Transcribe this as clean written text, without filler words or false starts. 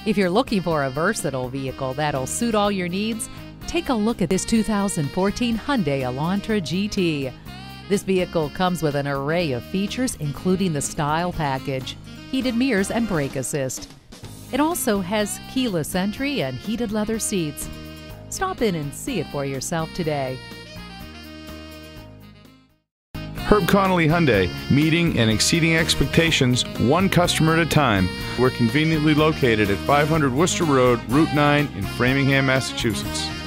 If you're looking for a versatile vehicle that'll suit all your needs, take a look at this 2014 Hyundai Elantra GT. This vehicle comes with an array of features, including the Style Package, heated mirrors and brake assist. It also has keyless entry and heated leather seats. Stop in and see it for yourself today. Connolly Hyundai, meeting and exceeding expectations one customer at a time. We're conveniently located at 500 Worcester Road, Route 9 in Framingham, Massachusetts.